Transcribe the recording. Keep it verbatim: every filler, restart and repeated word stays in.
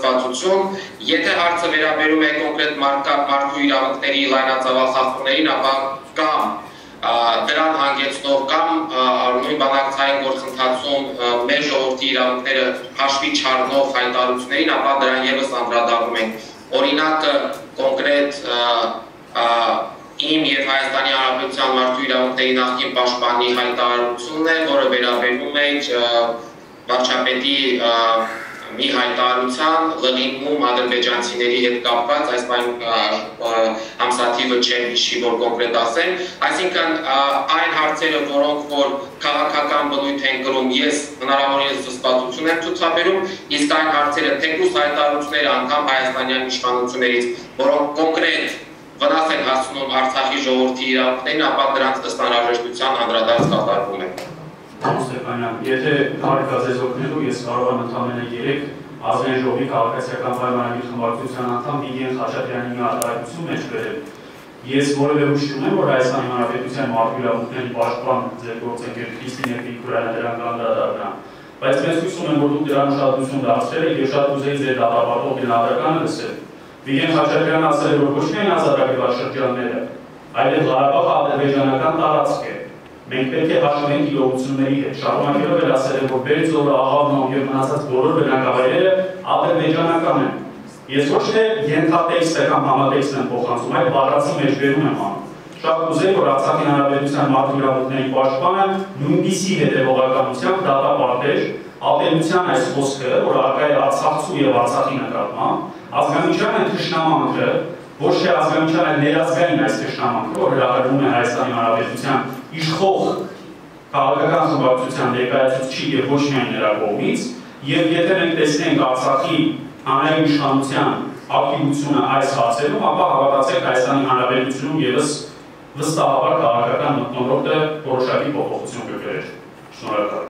կազմվածություն, եթե հարցը վերաբերում է կոնկրետ մարդու իրավունքների լայնածավալ խախտումներին, ապա կամ դրան հանգեցնող կամ նույն բանակցային գործընթացում մեր ժողովրդի իրավունքները հաշվի չառնող հայտարարություններին, ապա դրան ևս անդրադառնում ենք։ Օրինակը կոնկրետ իմ և Հայաստանի Հանրապետության մարդու իրավունքների նախկին պաշտպանի հայտարարությունն է, որը վերաբերում է վարչապետի մի հայտարարության լղիմում ադրբեջանցիների հետ կապված, այս բան ամսաթիվը չեմ հիշի, որ կոնկրետ ասեմ, այսինքն այն հարցերը, որոնք որ քաղաքական բնույթ են կրում, ես հնարավորինս զսպվածություն եմ ցուցաբերում, իսկ այն հարցերը թեկուզ հայտարարությունները անգամ հայաստանյան իշխանություններից, որոնք կոնկրետ վնաս են հասցնում Արցախի ժողովրդի իրավունքներին, ապա դրանց ըստ անհրաժեշտության անդրադարձ կատարվում է։ Պարոն Ստեփանյան, եթե հարկ է ձեզ օգնելու, ես կարող եմ ընդամենը երեք Ազգային ժողովի քաղաքացիական պայմանագրի խմբակցության անդամ Վիգեն Խաչատրյանի մի արտահայտություն մեջ բերել։ Ես որևէ հույս չունեմ, որ Հայաստանի Հանրապետության մարդու իրավունքների պաշտպան ձեր գործընկեր Քրիստինե Գրիգորյանը դրան կանդրադառնա։ Բայց ես հույս ունեմ, որ դուք դրան ուշադրություն դարձրել եք և շատ կուզեի ձեր դատապարտող գնահատականը լսել։ Վիգեն Խաչատրյանը ասել է, որ ոչ միայն ազատագրված շրջանները, այլև Ղարաբաղը ադրբեջանական տարածք է։ Մենք պետք է հաշվենք իրողությունների հետ, շարունակելով էլ ասել է, որ Բերձորը, Աղավնոն և մնացած բոլոր բնակավայրերը ադրբեջանական են։ Ես ոչ թե ենթատեքստը կամ համատեքստն եմ փոխանցում, այլ բառացի մեջ բերում եմ անում։ Շատ կուզեի, որ Արցախի Հանրապետության մարդու իրավունքների պաշտպանը նույնպիսի հետևողականությամբ դատապարտեր ատելության այս խոսքը, որ առկա է արցախցու և Արցախի նկատմամբ, ազգամիջյան թշնամանքը, ոչ թե ազգամիջյան այլ ներազգային այս թշնամանքը, որ հրահրվում է Հայաստանի Հանրապետության իշխող քաղաքական խմբակցության ներկայացուցիչի և ոչ միայն նրա կողմից, և եթե մենք տեսնենք Արցախի հանրային իշխանության ակտիվությունը այս հարցերում, ապա հավատացեք Հայաստանի Հանրապետությունում ևս վստահաբար քաղաքական մթնոլորտը որոշակի փոփոխություն կկրեր։ Շնորհակալ։